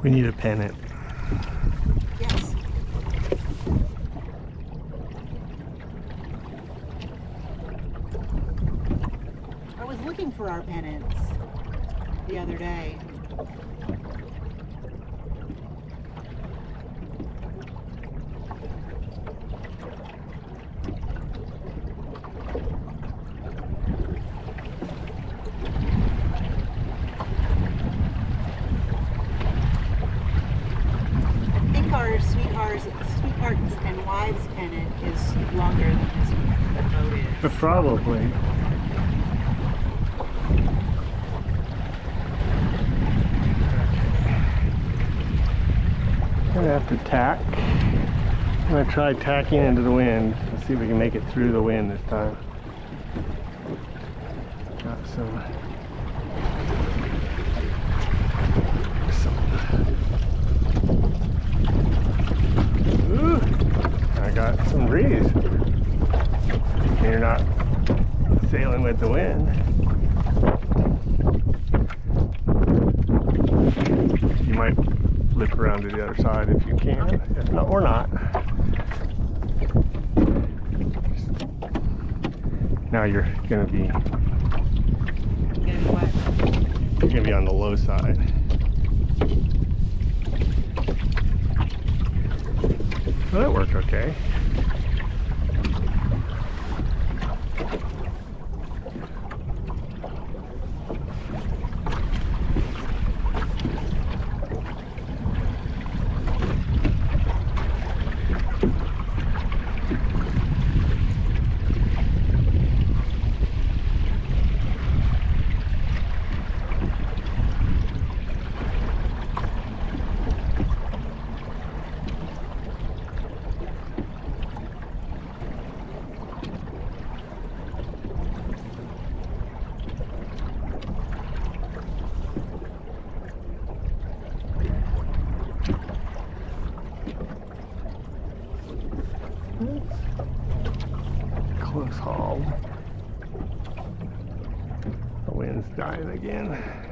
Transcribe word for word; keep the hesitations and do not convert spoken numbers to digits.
We need a pennant. Yes. I was looking for our pennants the other day. Our sweethearts, sweethearts and wives pennant is longer than this boat is. Probably. I'm gonna have to tack. I'm gonna try tacking into the wind and see if we can make it through the wind this time. Got some. I got some breeze. You're not sailing with the wind. You might flip around to the other side if you can. If not, or not. Now you're gonna be. You're gonna be on the low side. Well, that worked okay. Close haul. The wind's dying again.